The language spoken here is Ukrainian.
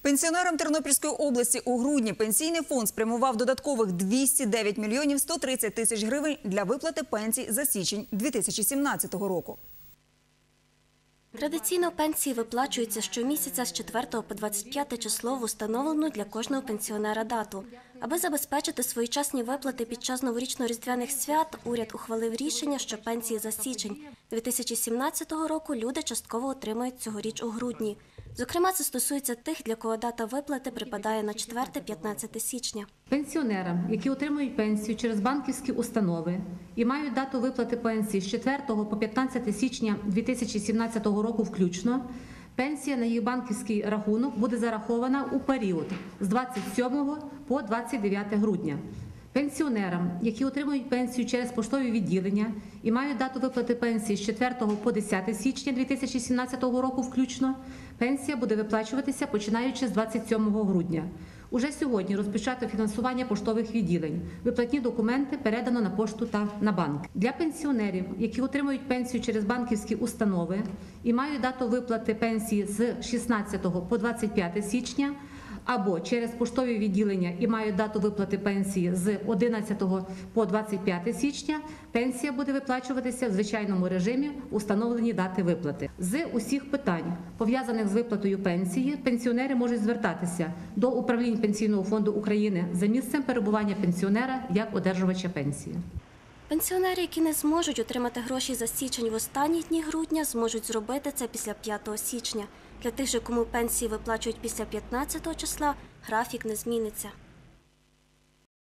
Пенсіонерам Тернопільської області у грудні Пенсійний фонд спрямував додаткових 209 мільйонів 130 тисяч гривень для виплати пенсій за січень 2017 року. Традиційно пенсії виплачуються щомісяця з 4 по 25 число в установлену для кожного пенсіонера дату. Аби забезпечити своєчасні виплати під час новорічно-різдвяних свят, уряд ухвалив рішення, що пенсії за січень 2017 року люди частково отримають цьогоріч у грудні. Зокрема, це стосується тих, для кого дата виплати припадає на 4-15 січня. Пенсіонерам, які отримують пенсію через банківські установи і мають дату виплати пенсії з 4 по 15 січня 2017 року включно, пенсія на їх банківський рахунок буде зарахована у період з 27 по 29 грудня. Пенсіонерам, які отримують пенсію через поштові відділення і мають дату виплати пенсії з 4 по 10 січня 2017 року включно, пенсія буде виплачуватися починаючи з 27 грудня. Уже сьогодні розпочато фінансування поштових відділень. Виплатні документи передано на пошту та на банк. Для пенсіонерів, які отримують пенсію через банківські установи і мають дату виплати пенсії з 16 по 25 січня, або через поштові відділення і мають дату виплати пенсії з 11 по 25 січня, пенсія буде виплачуватися в звичайному режимі установлені дати виплати. З усіх питань, пов'язаних з виплатою пенсії, пенсіонери можуть звертатися до управлінь Пенсійного фонду України за місцем перебування пенсіонера як одержувача пенсії. Пенсіонери, які не зможуть отримати гроші за січень в останні дні грудня, зможуть зробити це після 5 січня. Для тих же, кому пенсії виплачують після 15 числа, графік не зміниться.